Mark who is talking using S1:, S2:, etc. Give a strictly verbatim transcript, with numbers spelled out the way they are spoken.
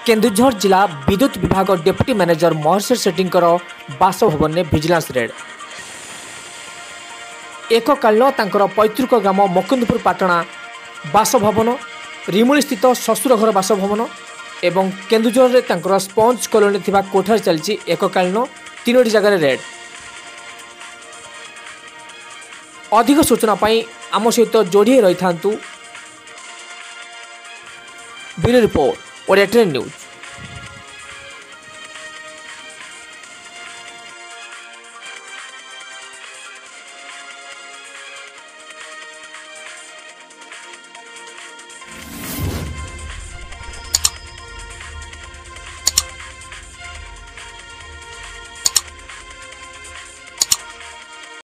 S1: केन्दुझर जिला विद्युत विभाग डेप्यूटी मैनेजर महर्षि सेट्टी बासभवन में विजिलेंस रेड। एक कालीन तांकर पैतृक ग्राम मुकुंदपुर पाटणा बासभवन, रिमुली स्थित शशुर घर बासभवन एवं केन्दुझर में तांकर स्पंज कॉलोनी थिबा कोठार चलची एक कालीन तीनोटी जगह रेड। अधिक सूचना पाई आम सहित जोड़ी रही था। Bureau report Odia train news.